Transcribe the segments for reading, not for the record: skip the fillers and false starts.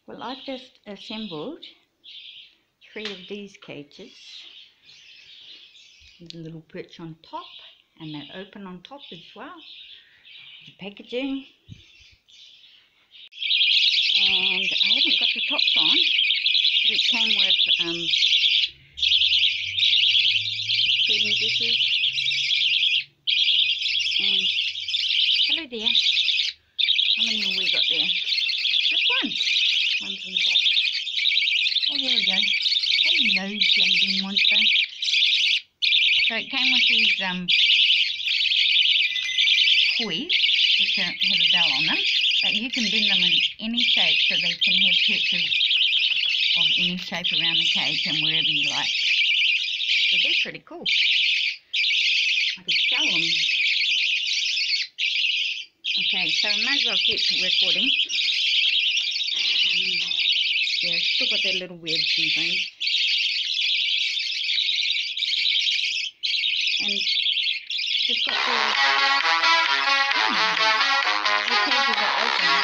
Well, I've just assembled 3 of these cages. There's a little perch on top, and they're open on top as well. The packaging. And I haven't got the tops on, but it came with feeding dishes. And hello there. How many have we got there? Just one. One's in the box. Oh, here we go. Hello, jelly bean monster. So it came with these toys, which have a bell on them, but you can bend them in any shape so they can have perches of any shape around the cage and wherever you like. So they're pretty cool. I could sell them. Okay, so I might as well keep recording. Yeah, still got their little webs and things. And they've got their cages are open.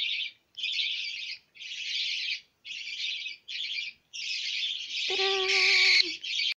Ta-da!